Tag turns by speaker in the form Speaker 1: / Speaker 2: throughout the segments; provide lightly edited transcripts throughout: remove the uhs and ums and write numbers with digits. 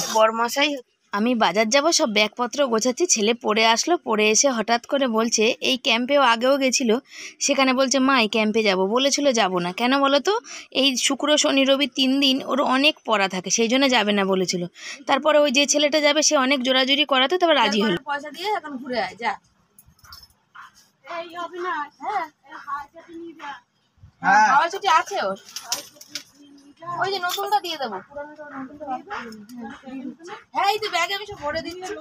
Speaker 1: বরমশাই আমি বাজার যাব, সব ব্যাগপত্র গোছাচ্ছি। ছেলে পড়ে আসলো, পড়ে এসে হঠাৎ করে বলছে এই ক্যাম্পেও আগেও গেছিলো, সেখানে বলছে মা এই ক্যাম্পে যাব, বলেছিল যাব না। কেন বলো তো? এই শুক্র শনি রবি 3 দিন ওর অনেক পড়া থাকে, সেই জন্য যাবে না বলেছিল। তারপরে ওই যে ছেলেটা যাবে সে অনেক জোরাজুরি করাতে তারপর রাজি হলো। পয়সা দিয়ে এখন ঘুরে আয় যা। হাওয়া ছুটি আছে ওর, ওই যে নতুনটা দিয়ে দেবো, হ্যাঁ এই তো ব্যাগে আমি সব ভরে দিচ্ছি।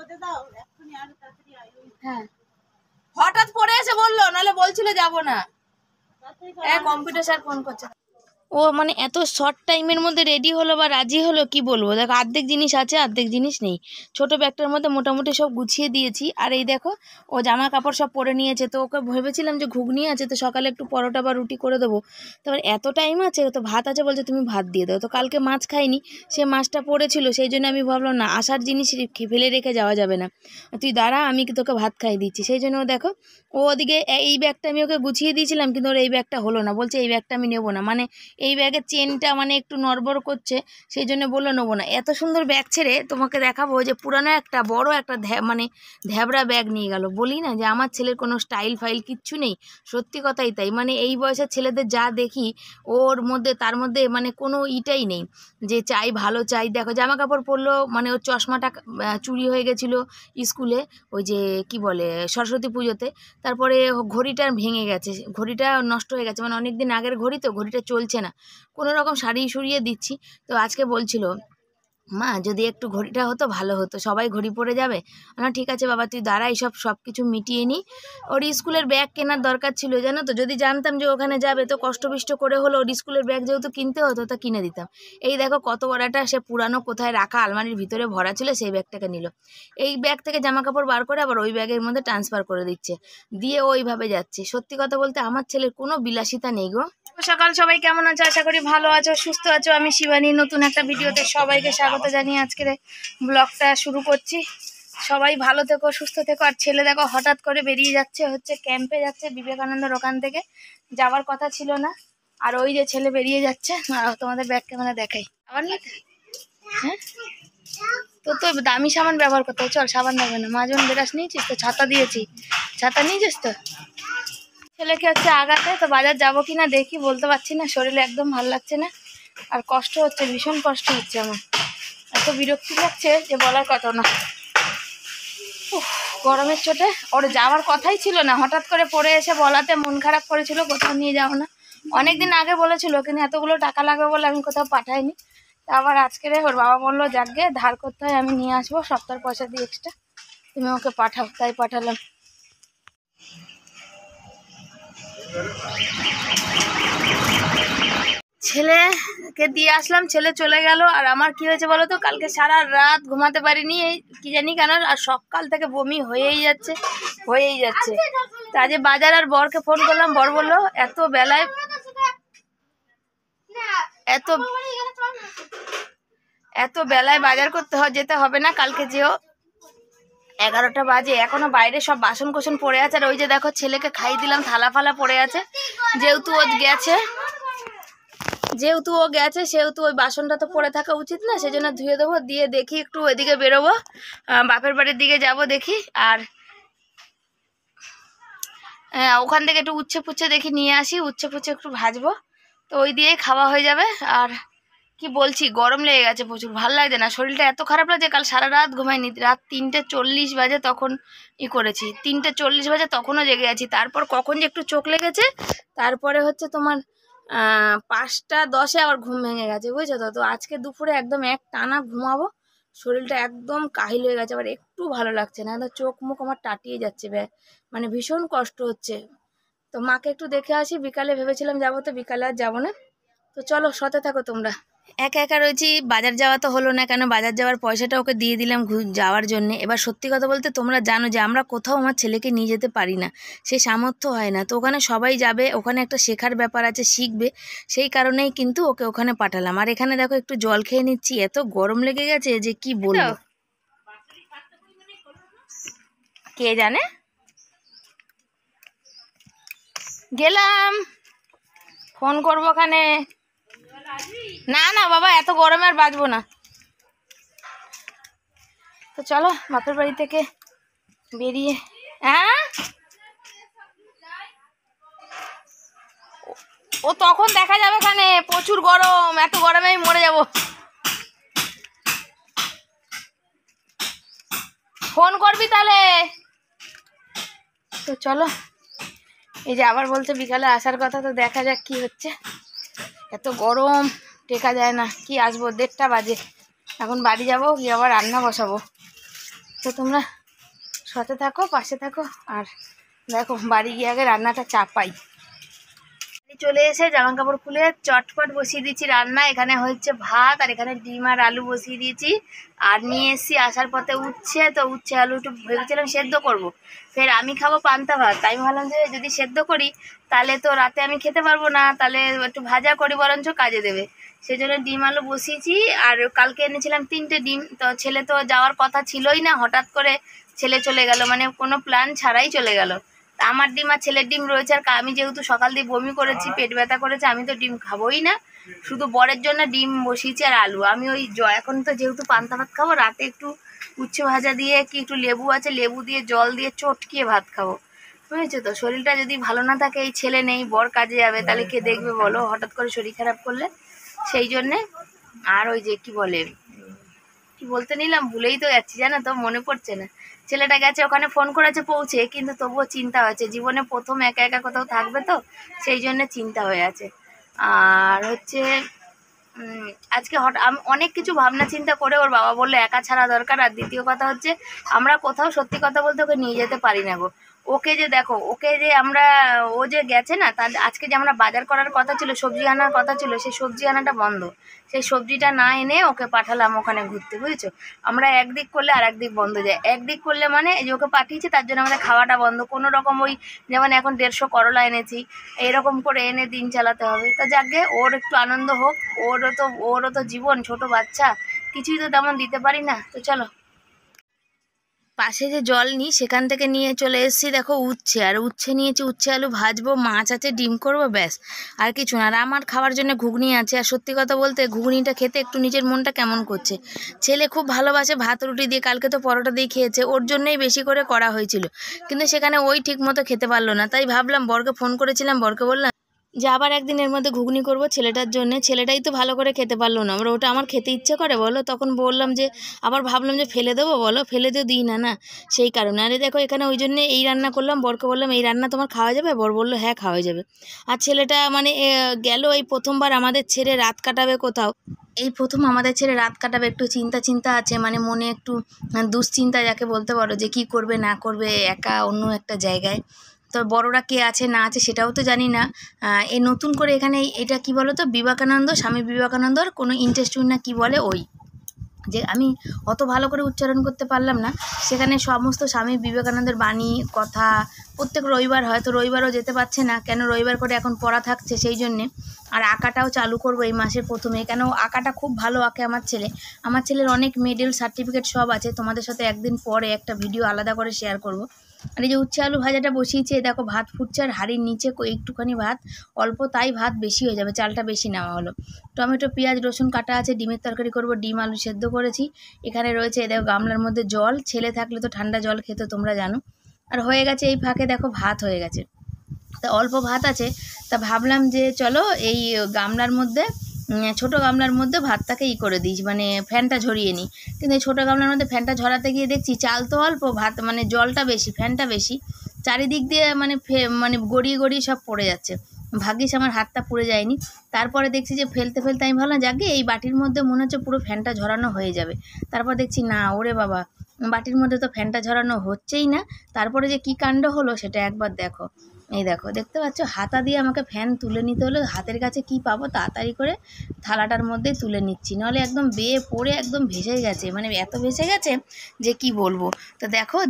Speaker 1: হ্যাঁ হঠাৎ পড়ে এসে বললো, নাহলে বলছিল যাবো না। হ্যাঁ কম্পিউটার স্যার ফোন করছে। ও মানে এত শর্ট টাইমের মধ্যে রেডি হলো বা রাজি হলো, কি বলবো। দেখো অর্ধেক জিনিস আছে অর্ধেক জিনিস নেই। ছোট ব্যাগটার মধ্যে মোটামুটি সব গুছিয়ে দিয়েছি। আর এই দেখো ও জামা কাপড় সব পরে নিয়েছে। তো ওকে ভেবেছিলাম যে ঘুগনি আছে, তো সকালে একটু পরোটা বা রুটি করে দেবো। তারপর এত টাইম আছে, তো ভাত আছে, বলছে তুমি ভাত দিয়ে দাও। তো কালকে মাছ খাইনি, সে মাছটা পড়েছিল, সেই জন্য আমি ভাবলাম না আসার জিনিস ফেলে রেখে যাওয়া যাবে না, তুই দাঁড়া আমি তোকে ভাত খাই দিচ্ছি। সেই জন্য দেখো ও ওদিকে এই ব্যাগটা আমি ওকে গুছিয়ে দিয়েছিলাম, কিন্তু ওর এই ব্যাগটা হলো না, বলছে এই ব্যাগটা আমি নেবো না। মানে এই ব্যাগের চেনটা মানে একটু নড়বড় করছে, সেই জন্য বললো নেবো না। এত সুন্দর ব্যাগ ছেড়ে তোমাকে দেখাবো যে পুরানো একটা বড় একটা মানে ধ্যাবড়া ব্যাগ নিয়ে গেল। বলি না যে আমার ছেলের কোনো স্টাইল ফাইল কিচ্ছু নেই, সত্যি কথাই তাই। মানে এই বয়সের ছেলেদের যা দেখি ওর মধ্যে, তার মধ্যে মানে কোনো ইটাই নেই যে চাই ভালো চাই। দেখো জামা কাপড় পরলো, মানে ওর চশমাটা চুরি হয়ে গেছিলো স্কুলে, ওই যে কি বলে সরস্বতী পুজোতে। তারপরে ঘড়িটা ভেঙে গেছে, ঘড়িটা নষ্ট হয়ে গেছে, মানে অনেক দিন আগের ঘড়ি তো, ঘড়িটা চলছে না। কোনো রকম সারিয়ে সুরিয়ে দিচ্ছি। তো আজকে বলছিল মা যদি একটু ঘড়িটা হতো ভালো হতো, সবাই ঘড়ি পরে যাবে। না ঠিক আছে বাবা তুই দাঁড়া, সব কিছু মিটিয়ে নি। ওর স্কুলের ব্যাগ কেনার দরকার ছিল জানো তো, যদি জানতাম যে ওখানে যাবে তো কষ্টবিষ্ট করে হলো ওর স্কুলের ব্যাগ যেহেতু কিনতে হতো তা কিনে দিতাম। এই দেখো কত বড় একটা সে পুরানো কোথায় রাখা আলমারির ভিতরে ভরা ছিল, সেই ব্যাগটাকে নিল। এই ব্যাগ থেকে জামা কাপড় বার করে আবার ওই ব্যাগের মধ্যে ট্রান্সফার করে দিচ্ছে, দিয়ে ওইভাবে যাচ্ছে। সত্যি কথা বলতে আমার ছেলের কোনো বিলাসিতা নেই গো। সকাল সবাই কেমন আছো? আশা করি ভালো আছো, সুস্থ আছো। আমি শিবানী, নতুন একটা ভিডিওতে সবাইকে স্বাগত জানিয়ে আজকের ব্লগটা শুরু করছি। সবাই ভালো থেকো, সুস্থ থেকো। আর ছেলে দেখো হঠাৎ করে বেরিয়ে যাচ্ছে, হচ্ছে ক্যাম্পে যাচ্ছে বিবেকানন্দের ওখান থেকে, যাওয়ার কথা ছিল না। আর ওই যে ছেলে বেরিয়ে যাচ্ছে, তোমাদের ব্যাগ ক্যামেরা দেখাই আবার না। হ্যাঁ তো দামি সাবান ব্যবহার করতে হবে, চল সাবান দেবে না। মাজন বেরাস নিয়েছিস তো? ছাতা দিয়েছি, ছাতা নিয়েছিস তো? ছেলেকে হচ্ছে আগাতে, তো বাজার যাবো কিনা দেখি, বলতে পারছি না, শরীরে একদম ভালো লাগছে না। আর কষ্ট হচ্ছে, ভীষণ কষ্ট হচ্ছে আমার, এত বিরক্তি লাগছে যে বলার কথা না। গরমের চোটে ওর যাওয়ার কথাই ছিল না, হঠাৎ করে পড়ে এসে বলাতে মন খারাপ করেছিল, কোথাও নিয়ে যাও না। অনেকদিন আগে বলেছিল, কিন্তু এতগুলো টাকা লাগবে বলে আমি কোথাও পাঠাইনি। তা আবার আজকে ওর বাবা বললো যাকে ধার করতে হয় আমি নিয়ে আসবো, সপ্তাহের পয়সা দিয়ে এক্সট্রা, তুমি ওকে পাঠাও, তাই পাঠালাম। ছেলেকে দিয়ে আসলাম, ছেলে চলে গেল। আর আমার কি হয়েছে বলো তো, কালকে সারা রাত ঘুমাতে পারিনি, এই কি জানি কেন। আর সকাল থেকে বমি হয়েই যাচ্ছে। তা আজ বাজার আর বরকে ফোন করলাম, বর বললো এত বেলায় বাজার করতে যেতে হবে না, কালকে যেও। 11টা বাজে, এখনো বাইরে সব বাসন কোসন পড়ে আছে। আর ওই যে দেখো ছেলেকে খাই দিলাম, থালা ফালা পড়ে আছে। যেহেতু ও গেছে সেহেতু ওই বাসনটা তো পড়ে থাকা উচিত না, সেজন্য ধুয়ে দেবো। দিয়ে দেখি একটু ওইদিকে বেরোবো, বাপের বাড়ির দিকে যাব দেখি। আর ওখান থেকে একটু উচ্ছে পুচ্ছে দেখি নিয়ে আসি, উচ্ছে পুচ্ছে একটু ভাজবো, তো ওই দিয়েই খাওয়া হয়ে যাবে। আর কি বলছি, গরম লেগে গেছে প্রচুর, ভাল লাগছে না, শরীরটা এত খারাপ লাগছে। কাল সারা রাত ঘুমাইনি, রাত 3:40 বাজে তখন করেছি, 3:40 বাজে তখনও জেগে আছি। তারপর কখন যে একটু চোখ লেগেছে, তারপরে হচ্ছে তোমার 5:10 আবার ঘুম ভেঙে গেছে, বুঝছো তো। তো আজকে দুপুরে একদম এক টানা ঘুমাবো, শরীরটা একদম কাহিল হয়ে গেছে, আবার একটু ভালো লাগছে না, চোখ মুখ আমার টাটিয়ে যাচ্ছে, মানে ভীষণ কষ্ট হচ্ছে। তো মাকে একটু দেখে আসি, বিকালে ভেবেছিলাম যাবো, তো বিকালে আর যাবো না। তো চলো সাথে থাকো তোমরা। একা একা রয়েছি, বাজার যাওয়া তো হলো না, কেন বাজার যাওয়ার পয়সাটা ওকে দিয়ে দিলাম যাওয়ার জন্য। এবার সত্যি কথা বলতে তোমরা জানো যে আমরা কোথাও আমার ছেলেকে নিয়ে যেতে পারি না, সে সামর্থ্য হয় না। তো ওখানে সবাই যাবে, ওখানে একটা শেখার ব্যাপার আছে, শিখবে, সেই কারণেই কিন্তু ওকে ওখানে পাঠালাম। আর এখানে দেখো একটু জল খেয়ে নিচ্ছি, এত গরম লেগে গেছে যে কি বলবো, কে জানে। গেলাম, ফোন করবো ওখানে। না না বাবা, এত গরমে আর বাঁচবো না। তো চলো বাপের বাড়ি থেকে বেরিয়ে, হ্যাঁ ও তখন দেখা যাবে, এখানে প্রচুর গরম, এত গরমে আমি মরে যাব। ফোন করবি তাহলে। তো চলো, এই যে আবার বলছে বিকালে আসার কথা, তো দেখা যাক কি হচ্ছে। এত গরম টেকা যায় না। কি আসবো, 1:30 বাজে, এখন বাড়ি যাবো, গিয়ে আবার রান্না বসাবো। তো তোমরা সাথে থাকো, পাশে থাকো, আর দেখো বাড়ি গিয়ে আগে রান্নাটা চাপাই। চলে এসে জামা কাপড় খুলে চটপট বসিয়ে দিচ্ছি রান্না। এখানে হচ্ছে ভাত, আর এখানে ডিম আর আলু বসিয়ে দিয়েছি। আর নিয়ে এসেছি আসার পথে উচ্ছে, তো উচ্ছে আলু একটু ভেবেছিলাম সেদ্ধ করব। ফের আমি খাবো পান্তা ভাত, তাই ভাবলাম যে যদি সেদ্ধ করি তাহলে তো রাতে আমি খেতে পারবো না, তাহলে একটু ভাজা করি বরঞ্চ কাজে দেবে। সেই জন্য ডিম আলু বসিয়েছি। আর কালকে এনেছিলাম 3টে ডিম, তো ছেলে তো যাওয়ার কথা ছিলই না, হঠাৎ করে ছেলে চলে গেল, মানে কোনো প্ল্যান ছাড়াই চলে গেল। আমার ডিম আর ছেলের ডিম রয়েছে। আর আমি যেহেতু সকাল দিয়ে বমি করেছি, পেট ব্যথা করেছে, আমি তো ডিম খাবোই না, শুধু বরের জন্য ডিম বসিয়েছি আর আলু। আমি ওই এখন তো যেহেতু পান্তা ভাত খাবো, রাতে একটু উচ্ছে ভাজা দিয়ে কি একটু লেবু আছে, লেবু দিয়ে জল দিয়ে চটকিয়ে ভাত খাবো, বুঝেছো? তো শরীরটা যদি ভালো না থাকে, এই ছেলে নেই, বর কাজে যাবে, তাহলে কে দেখবে বলো হঠাৎ করে শরীর খারাপ করলে? সেই জন্যে। আর ওই যে কি বলে, কি বলতে নিলাম ভুলেই তো যাচ্ছি, জানো তো, মনে পড়ছে না। ছেলেটা গেছে, ওখানে ফোন করেছে, পৌঁছে, কিন্তু তবুও চিন্তা হয়েছে, জীবনে প্রথম একা একা কোথাও থাকবে, তো সেই জন্য চিন্তা হয়ে আছে। আর হচ্ছে আজকে অনেক কিছু ভাবনা চিন্তা করে ওর বাবা বললো একা ছাড়া দরকার। আর দ্বিতীয় কথা হচ্ছে, আমরা কোথাও সত্যি কথা বলতে ওকে নিয়ে যেতে পারি না গো। ওকে যে দেখো, ওকে যে আমরা, ও যে গেছে না, তার আজকে যে আমরা বাজার করার কথা ছিল, সবজি আনার কথা ছিল, সেই সবজি আনাটা বন্ধ। সেই সবজিটা না এনে ওকে পাঠালাম ওখানে ঘুরতে, বুঝেছো? আমরা একদিক করলে আর একদিক বন্ধ যায়। একদিক করলে মানে এই যে ওকে পাঠিয়েছে, তার জন্য আমাদের খাওয়াটা বন্ধ। কোনো রকম ওই যেমন এখন 150 করলা এনেছি, এরকম করে এনে দিন চালাতে হবে। তা যাকে ওর একটু আনন্দ হোক, ওরও তো জীবন, ছোট বাচ্চা, কিছুই তো তেমন দিতে পারি না। তো চলো, পাশে যে জল নিই সেখান থেকে নিয়ে চলে এসেছি, দেখো উচ্ছে, আর উচ্ছে নিয়েছি, উচ্ছে আলু ভাজবো, মাছ আছে, ডিম করবো, ব্যাস, আর কিছু না। আর আমার খাওয়ার জন্য ঘুগনি আছে। আর সত্যি কথা বলতে ঘুগনিটা খেতে একটু নিজের মনটা কেমন করছে। ছেলে খুব ভালোবাসে ভাত রুটি দিয়ে, কালকে তো পরোটা দিয়ে খেয়েছে, ওর জন্যই বেশি করে করা হয়েছিল, কিন্তু সেখানে ওই ঠিক মতো খেতে পারলো না। তাই ভাবলাম, বরকে ফোন করেছিলাম, বরকে বললাম যে আবার একদিনের মধ্যে ঘুগনি করব ছেলেটার জন্য। ছেলেটাই তো ভালো করে খেতে পারলো না, ওটা আমার খেতে ইচ্ছে করে বলো? তখন বললাম যে, আবার ভাবলাম যে ফেলে দেবো, বলো ফেলে তো দিই না, না সেই কারণে। আরে দেখো এখানে ওই জন্যে এই রান্না করলাম, বরকে বললাম এই রান্না তোমার খাওয়া যাবে? বর বললো হ্যাঁ খাওয়া যাবে। আর ছেলেটা মানে গেল এই প্রথমবার আমাদের ছেড়ে রাত কাটাবে কোথাও, এই প্রথম আমাদের ছেড়ে রাত কাটাবে। একটু চিন্তা আছে, মানে মনে একটু দুশ্চিন্তা যাকে বলতে পারো, যে কি করবে না করবে একা অন্য একটা জায়গায়। তো বড়রা কে আছে না আছে সেটাও তো জানি না। এই নতুন করে এখানে এটা কি বলো তো, বিবেকানন্দ, স্বামী বিবেকানন্দর কোনো ইনস্টিটিউট না কি বলে, ওই যে আমি অত ভালো করে উচ্চারণ করতে পারলাম না। সেখানে সমস্ত স্বামী বিবেকানন্দের বাণী কথা প্রত্যেক রবিবার হয়, তো রবিবারও যেতে পারছে না, কেন রবিবার করে এখন পড়া থাকছে সেই জন্যে। আর আঁকাটাও চালু করবো এই মাসের প্রথমে, কেন আঁকাটা খুব ভালো আঁকে আমার ছেলে। আমার ছেলের অনেক মেডেল সার্টিফিকেট সব আছে, তোমাদের সাথে একদিন পরে একটা ভিডিও আলাদা করে শেয়ার করব। আর এই যে উচ্ছে আলু ভাজাটা বসিয়েছি, দেখো ভাত ফুটছে, আর হাঁড়ির নিচে একটুখানি ভাত, অল্প, তাই ভাত বেশি হয়ে যাবে, চালটা বেশি নেওয়া হলো। টমেটো পেঁয়াজ রসুন কাটা আছে, ডিমের তরকারি করব, ডিম আলু সেদ্ধ করেছি। এখানে রয়েছে দেখো গামলার মধ্যে জল, ছেলে থাকলে তো ঠান্ডা জল খেতে তোমরা জানো। আর হয়ে গেছে এই ফাঁকে দেখো ভাত হয়ে গেছে, তা অল্প ভাত আছে। তা ভাবলাম যে চলো এই গামলার মধ্যে, ছোটো গামলার মধ্যে ভাতটাকে করে দিই, মানে ফ্যানটা ঝরিয়ে নিই। কিন্তু এই ছোটো গামলার মধ্যে ফ্যানটা ঝরাতে গিয়ে দেখছি চাল তো অল্প, ভাত মানে জলটা বেশি, ফ্যানটা বেশি, চারিদিক দিয়ে মানে গড়িয়ে গড়িয়ে সব পড়ে যাচ্ছে। ভাগ্যিস আমার হাতটা পুড়ে যায়নি। তারপরে দেখছি যে ফেলতে আমি ভাবলাম যাকে এই বাটির মধ্যে মনে হচ্ছে পুরো ফ্যানটা ঝরানো হয়ে যাবে। তারপর দেখছি না, ওরে বাবা, বাটির মধ্যে তো ফ্যানটা ঝরানো হচ্ছেই না। তারপরে যে কী কাণ্ড হলো সেটা একবার দেখো। এই দেখো, দেখতে পাচ্ছ, হাতা দিয়ে আমাকে ফ্যান তুলে নিতে হলো, হাতের কাছে কি পাবো, তাড়াতাড়ি করে থালাটার মধ্যে তুলে নিচ্ছি, নাহলে একদম বেয়ে পড়ে একদম ভেসে গেছে, মানে এত ভেসে গেছে যে কি বলবো। তো দেখো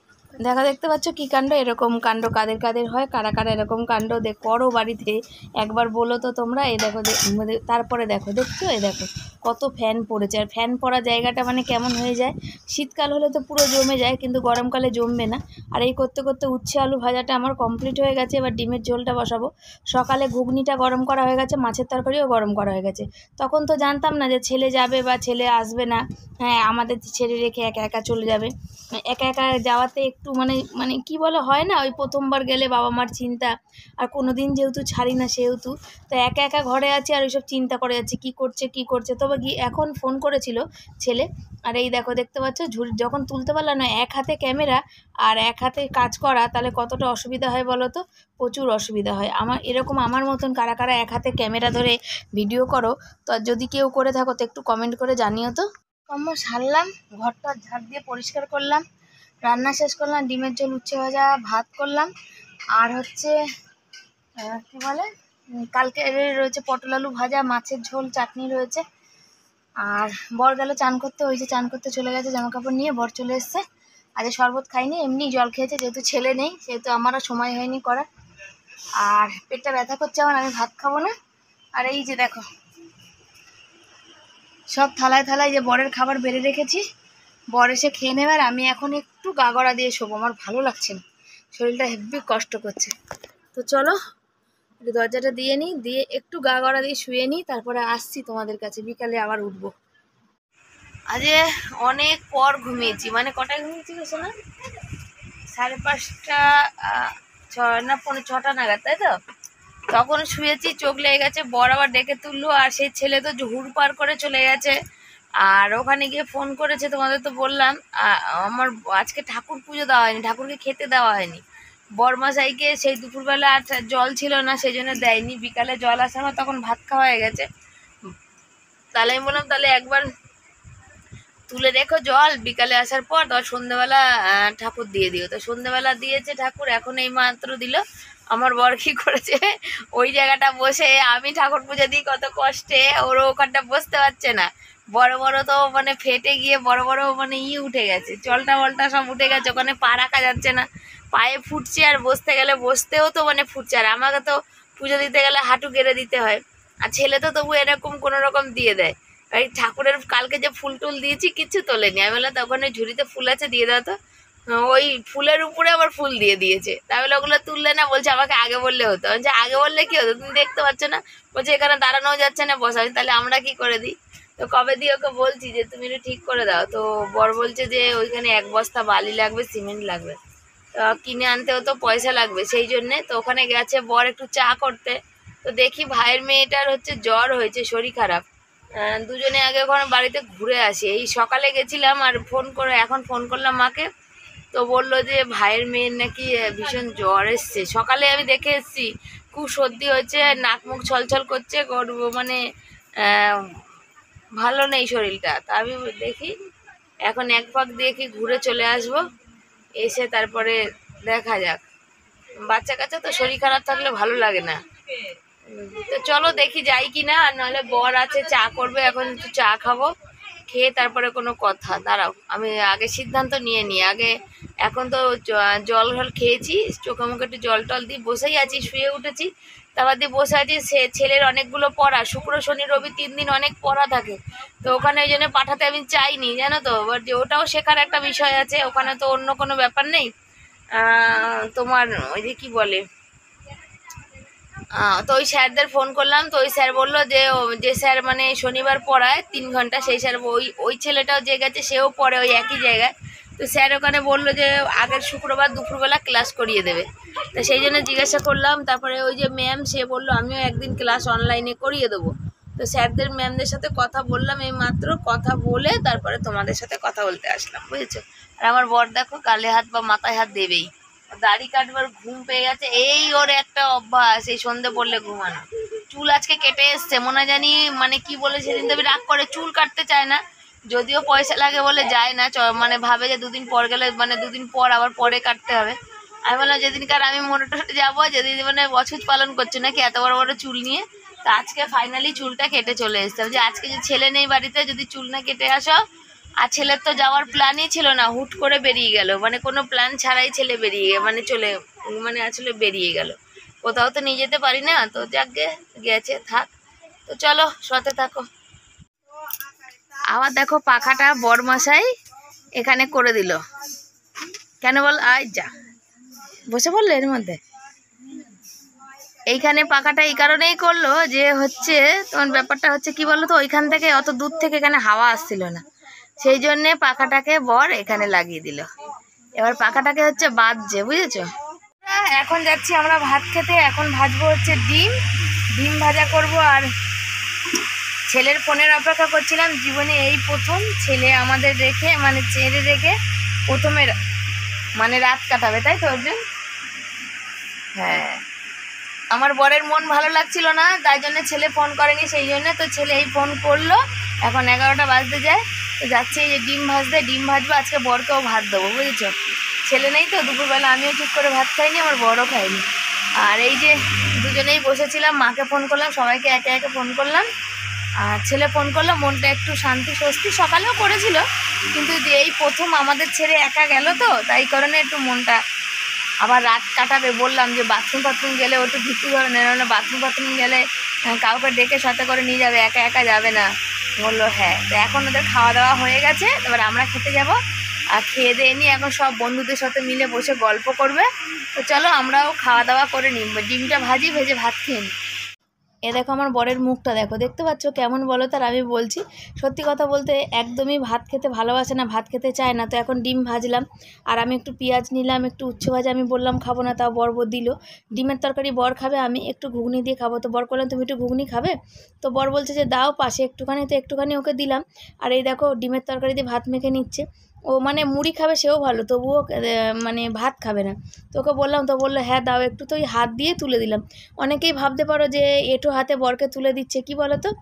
Speaker 1: দেখতে পাচ্ছ কী কাণ্ড, এরকম কাণ্ড কাদের কাদের হয়, কারা কারা এরকম কাণ্ড করো বাড়িতে, একবার বলো তো তোমরা। এই দেখো, তারপরে দেখছো, এই দেখো কত ফ্যান পড়েছে। আর ফ্যান পড়া জায়গাটা মানে কেমন হয়ে যায়, শীতকাল হলে তো পুরো জমে যায়, কিন্তু গরমকালে জমবে না। আর এই করতে করতে উচ্ছে আলু ভাজাটা আমার কমপ্লিট হয়ে গেছে, এবার ডিমের ঝোলটা বসাবো। সকালে ঘুগনিটা গরম করা হয়ে গেছে, মাছের তরকারিও গরম করা হয়ে গেছে। তখন তো জানতাম না যে ছেলে যাবে বা ছেলে আসবে না, হ্যাঁ আমাদের ছেড়ে রেখে একা একা চলে যাবে। একা একা যাওয়াতে একটু মানে মানে কি বলে হয় না, ওই প্রথমবার গেলে বাবা মার চিন্তা, আর কোনো দিন যেহেতু ছাড়ি না সেহেতু তো একা একা ঘরে আছি আর ওইসব চিন্তা করে যাচ্ছি কী করছে কী করছে। তবে এখন ফোন করেছিল ছেলে, আর এই দেখো দেখতে পাচ্ছ ঝুড়ি যখন তুলতে পারলাম না, এক হাতে ক্যামেরা আর এক হাতে কাজ করা, তাহলে কতটা অসুবিধা হয় বলো তো? প্রচুর অসুবিধা হয়। আমার এরকম আমার মতন কারা কারা এক হাতে ক্যামেরা ধরে ভিডিও করো, তো যদি কেউ করে থাকো তো একটু কমেন্ট করে জানিও তো। কর্ম সারলাম, ঘরটা ঝাড় দিয়ে পরিষ্কার করলাম, রান্না শেষ করলাম, ডিমের ঝোল উচ্ছে ভাজা ভাত করলাম, আর হচ্ছে কী বলে কালকে রয়েছে পটল আলু ভাজা, মাছের ঝোল, চাটনি রয়েছে। আর বর গেল চান করতে, ওই যে চান করতে চলে গেছে, জামা কাপড় নিয়ে বর চলে এসছে। আজ শরবত খাইনি, এমনি জল খেয়েছে, যেহেতু ছেলে নেই সেহেতু আমারও সময় হয়নি করার। আর পেটটা ব্যথা করছে আমার, আমি ভাত খাবো না। আর এই যে দেখো সব থালায় থালায় যে বরের খাবার বেড়ে রেখেছি, বর এসে খেয়ে নেবে। আর আমি এখন একটু গাগড়া দিয়ে শোবো, আমার ভালো লাগছে না, শরীরটা হেব্বি কষ্ট করছে। তো চলো একটু দরজাটা দিয়ে নিই, দিয়ে একটু গাগড়া দিয়ে শুয়ে নিই, তারপরে আসছি তোমাদের কাছে, বিকালে আবার উঠবো। আজ অনেক পর ঘুমিয়েছি, মানে কটায় ঘুমিয়েছি গেছো না, 5:30 না 6টা নাগাদ, তাই তো? তখন শুয়েছি, চোখ লেগে গেছে, বর আবার ডেকে তুললো, আর সেই ছেলে তো হুড় পার করে চলে গেছে। আর ওখানে গিয়ে ফোন করেছে, তোমাদের তো বললাম আমার আজকে ঠাকুর পুজো দেওয়া হয়নি, ঠাকুরকে খেতে দেওয়া হয়নি। বরমাশাইকে সেই দুপুরবেলা আর জল ছিল না, সেই জন্য দেয়নি, বিকালে জল আসে আমার, তখন ভাত খাওয়া হয়ে গেছে। তাহলে আমি বললাম তাহলে একবার তুলে রেখো জল, বিকালে আসার পর তো সন্ধ্যেবেলা ঠাকুর দিয়ে দিও। তো সন্ধ্যেবেলা দিয়েছে ঠাকুর, এখন এই মাত্র দিল। আমার বর কি করেছে, ওই জায়গাটা বসে আমি ঠাকুর পুজো দিই কত কষ্টে, ওর ওখানটা বসতে পারছে না, বড় বড় তো মানে ফেটে গিয়ে বড় বড় মানে উঠে গেছে, চলটা বলটা সব উঠে গেছে, ওখানে পা রাখা যাচ্ছে না, পায়ে ফুটছে, আর বসতে গেলে বসতেও তো মানে ফুটছে। আর আমাকে তো পুজো দিতে গেলে হাঁটু গেড়ে দিতে হয়, আর ছেলে তো তবু এরকম কোনো রকম দিয়ে দেয়। এই ঠাকুরের কালকে যে ফুল টুল দিয়েছি কিচ্ছু তোলেনি, আমি বললাম তখন ওই ঝুড়িতে ফুল আছে দিয়ে দাও তো, ওই ফুলের উপরে আবার ফুল দিয়ে দিয়েছে। তাহলে ওগুলো তুললে না, বলছে আমাকে আগে বললে হতো। আমি আগে বললে কি হতো, তুমি দেখতে পাচ্ছ না? বলছে এখানে দাঁড়ানো যাচ্ছে না, বসা, তাহলে আমরা কি করে দিই? তো কবে দিয়ে ওকে বলছি যে তুমি একটু ঠিক করে দাও, তো বর বলছে যে ওইখানে 1 বস্তা বালি লাগবে, সিমেন্ট লাগবে, তো কিনে আনতেও তো পয়সা লাগবে, সেই জন্যে তো ওখানে গেছে বর একটু চা করতে। তো দেখি ভাইয়ের মেয়েটার হচ্ছে জ্বর হয়েছে, শরীর খারাপ, দুজনে আগে ওখানে বাড়িতে ঘুরে আসি। এই সকালে গেছিলাম, আর এখন ফোন করলাম মাকে, তো বললো যে ভাইয়ের মেয়ের নাকি ভীষণ জ্বর এসছে। সকালে আমি দেখে এসেছি, খুব সর্দি হয়েছে, নাক মুখ ছলছল করছে, মানে ভালো নেই শরীরটা। তা আমি দেখি এখন এক পাক দিয়ে কি ঘুরে চলে আসবো, এসে তারপরে দেখা যাক। বাচ্চা কাচ্চা তো শরীর খারাপ থাকলে ভালো লাগে না। তো চলো দেখি যাই কি না, আর নাহলে বর আছে চা করবে, এখন একটু চা খাবো, খেয়ে তারপরে কোনো কথা। দাঁড়াও আমি আগে সিদ্ধান্ত নিয়ে নিই আগে। এখন তো জল খেয়েছি, চোখে মুখে একটু জল টল দিয়ে বসেই আছি, শুয়ে উঠেছি, তারপর দিয়ে বসে আছি। ছেলের অনেকগুলো পড়া, শুক্র শনি রবি 3 দিন অনেক পড়া থাকে, তো ওখানে ওই জন্য পাঠাতে আমি চাইনি, জানো তো। বাট যে ওটাও শেখার একটা বিষয় আছে, ওখানে তো অন্য কোনো ব্যাপার নেই। তোমার ওই যে কি বলে, তো ওই স্যারদের ফোন করলাম, তো ওই স্যার বললো যে স্যার মানে শনিবার পড়ায় 3 ঘন্টা, সেই স্যার ওই ছেলেটাও যে গেছে সেও পড়ে ওই একই জায়গায়। তো স্যার ওখানে বললো যে আগের শুক্রবার দুপুরবেলা ক্লাস করিয়ে দেবে, তো সেই জন্য জিজ্ঞাসা করলাম। তারপরে ওই যে ম্যাম সে বললো আমিও একদিন ক্লাস অনলাইনে করিয়ে দেবো। তো স্যারদের ম্যামদের সাথে কথা বললাম, এই মাত্র কথা বলে তারপরে তোমাদের সাথে কথা বলতে আসলাম, বুঝেছো। আর আমার বর দেখো গালে হাত বা মাথায় হাত দেবেই, দাড়ি কাটবার ঘুম পেয়ে গেছে, এই ওর একটা অভ্যাস, এই সন্ধে পড়লে ঘুমানো। চুল আজকে কেটে এসছে, মনে জানি মানে কি বলে সেদিন তো রাগ করে চুল কাটতে চায় না, যদিও পয়সা লাগে বলে যায় না, মানে ভাবে যে 2 দিন পর গেলে মানে 2 দিন পর আবার পরে কাটতে হবে। আমি বললাম যেদিনকার আমি মোটে টোটে যাবো, যেদিন মানে অছুত পালন করছো নাকি এত বড় বড় চুল নিয়ে। তো আজকে ফাইনালি চুলটা কেটে চলে এসছে, যে আজকে যে ছেলে নেই বাড়িতে, যদি চুল না কেটে আসো। আর ছেলের তো যাওয়ার প্ল্যানই ছিল না, হুট করে বেরিয়ে গেল, মানে কোনো প্ল্যান ছাড়াই ছেলে বেরিয়ে মানে মানে আসলে বেরিয়ে গেল, কোথাও তো নিয়ে যেতে পারি না, তো যাকগে গেছে থাক। তো চলো সাথে থাকো। আবার দেখো পাখাটা বরমশাই এখানে করে দিল, কেন বল, আয় যা বসে পড়লে এর মধ্যে। এইখানে পাখাটা এই কারণেই করলো যে হচ্ছে তোমার ব্যাপারটা হচ্ছে কি বলো তো, ওইখান থেকে অত দূর থেকে এখানে হাওয়া আসছিল না, সেই জন্যে পাখাটাকে বর এখানে লাগিয়ে দিল। এবার পাখাটাকে হচ্ছে বাজছে, বুঝেছো? এখন যাচ্ছি আমরা ভাত খেতে। এখন ভাজবো হচ্ছে ডিম ভাজা করব। আর ছেলের ফোনের অপেক্ষা করছিলাম। জীবনে এই প্রথম ছেলে আমাদের রেখে মানে ছেড়ে রেখে প্রথমে মানে রাত কাটাবে, তাই তো অর্জুন? হ্যাঁ, আমার বরের মন ভালো লাগছিল না, তাই জন্য ছেলে ফোন করেনি। সেই জন্য তো ছেলে এই ফোন করলো। এখন 11টা বাজতে যায়, তো যাচ্ছি এই যে ডিম ভাজবো। আজকে বরকেও ভাত দেবো, বুঝেছো? ছেলে নেই তো, দুপুরবেলা আমিও ঠিক করে ভাত খাইনি, আমার বড়ও খাইনি। আর এই যে দুজনেই বসেছিলাম, মাকে ফোন করলাম, সবাইকে একে একে ফোন করলাম। আর ছেলে ফোন করলো, মনটা একটু শান্তি স্বস্তি। সকালেও করেছিল, কিন্তু যে এই প্রথম আমাদের ছেড়ে একা গেল তো, তাই কারণে একটু মনটা। আবার রাত কাটাবে, বললাম যে বাথরুম গেলে ও একটু ভীতু ধরনের, মানে বাথরুম গেলে কাউকে ডেকে সাথে করে নিয়ে যাবে, একা একা যাবে না। বললো হ্যাঁ। তো এখন ওদের খাওয়া দাওয়া হয়ে গেছে, এবার আমরা খেতে যাব। আর খেয়ে দিয়ে নিয়ে এখন সব বন্ধুদের সাথে মিলে বসে গল্প করবে। তো চলো আমরাও খাওয়া দাওয়া করে নিই, ডিমটা ভেজে ভাত খেয়ে নিই। এ দেখো আমার বরের মুখটা দেখো, দেখতে পাচ্ছ কেমন বলো? তার আমি বলছি সত্যি কথা বলতে একদমই ভাত খেতে ভালোবাসে না, ভাত খেতে চায় না। তো এখন ডিম ভাজলাম, আর আমি একটু পেঁয়াজ নিলাম, একটু উচ্ছে ভাজা। আমি বললাম খাবো না, তাও বর দিল। ডিমের তরকারি বর খাবে, আমি একটু ঘুগনি দিয়ে খাবো। তো বর করলাম তুমি একটু ঘুগনি খাবে? তো বর বলছে যে দাও পাশে একটুখানি, তো একটুখানি ওকে দিলাম। আর এই দেখো ডিমের তরকারি দিয়ে ভাত মেখে নিচ্ছে। ও মানে মুড়ি খাবে সেও ভালো, তবুও মানে ভাত খাবে না। তো ওকে বললাম, তো বললো হ্যাঁ দাও একটু। তো ওই হাত দিয়ে তুলে দিলাম। অনেকেই ভাবতে পারো যে এঁটো হাতে বরকে তুলে দিচ্ছে, কি বলো তো?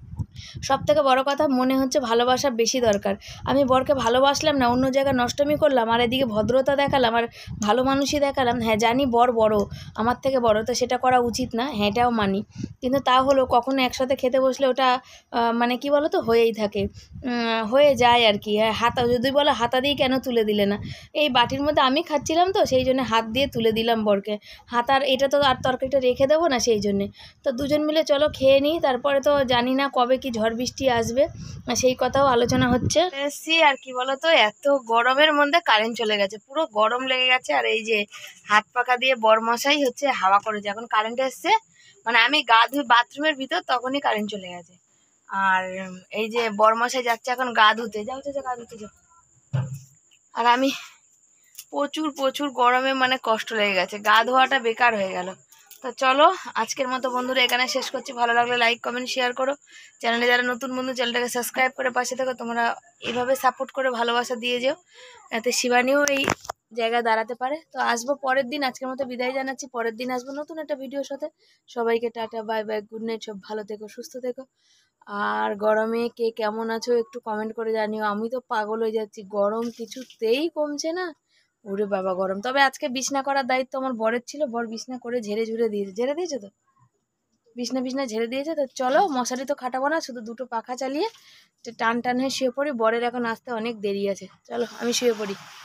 Speaker 1: সবথেকে বড় কথা মনে হচ্ছে ভালোবাসা বেশি দরকার। আমি বরকে ভালোবাসলাম না, অন্য জায়গায় নষ্টমী করলাম, আর এদিকে ভদ্রতা দেখালাম আর ভালো মানুষই দেখালাম। হ্যাঁ জানি বর বড়, আমার থেকে বড়, তো সেটা করা উচিত না, হ্যাঁ এটাও মানি। কিন্তু তা হলো কখনো একসাথে খেতে বসলে ওটা মানে কি বলো তো হয়েই থাকে, হয়ে যায় আর কি। হাতা যদি বলো হাতা দিয়ে কেন তুলে দিলে না? এই বাটির মধ্যে আমি খাচ্ছিলাম তো, সেই জন্য হাত দিয়ে তুলে দিলাম বরকে। হাতার এটা তো আর তরকারিটা রেখে দেবো না, সেই জন্যে। তো দুজন মিলে চলো খেয়ে নিই, তারপরে তো জানি না কবে কি ঝড় বৃষ্টি আসবে, সেই কথাও আলোচনা হচ্ছে। এসছি আর কি বলতো, এত গরমের মধ্যে কারেন্ট চলে গেছে, পুরো গরম লেগে গেছে। আর এই যে হাত পাখা দিয়ে বরমশাই হচ্ছে হাওয়া করেছে। এখন কারেন্ট এসছে, মানে আমি গা ধুই বাথরুমের ভিতর, তখনই কারেন্ট চলে গেছে। আর এই যে বরমশাই যাচ্ছে এখন গা ধুতে, যাও গা ধুতে যাও। আর আমি প্রচুর গরমে মানে কষ্ট লেগে গেছে, গা ধোয়াটা বেকার হয়ে গেল। তো চলো আজকের মতো বন্ধুরা এখানে শেষ করছি। ভালো লাগলে লাইক কমেন্ট শেয়ার করো। চ্যানেলে যারা নতুন বন্ধু চ্যানেলটাকে সাবস্ক্রাইব করে পাশে থাকো। তোমরা এইভাবে সাপোর্ট করে ভালোবাসা দিয়ে যেও, এতে শিবানীও এই জায়গায় দাঁড়াতে পারে। তো আসবো পরের দিন, আজকের মতো বিদায় জানাচ্ছি। পরের দিন আসবো নতুন একটা ভিডিওর সাথে। সবাইকে tata bye bye, good night, সব ভালো থেকো সুস্থ থেকো। আর গরমে কে কেমন আছো একটু কমেন্ট করে জানিও। আমি তো পাগল হয়ে যাচ্ছি, গরম কিছুতেই কমছে না। ওরে বাবা গরম। তবে আজকে বিছনা করার দায়িত্ব আমার বরের ছিল, বর বিছনা করে ঝেড়ে দিয়েছে তো, বিছনা ঝেড়ে দিয়েছে। তো চলো মশারি তো খাটাবো না, শুধু দুটো পাখা চালিয়ে টান হয়ে শুয়ে পড়ি। বরের এখন আসতে অনেক দেরি আছে, চলো আমি শুয়ে পড়ি।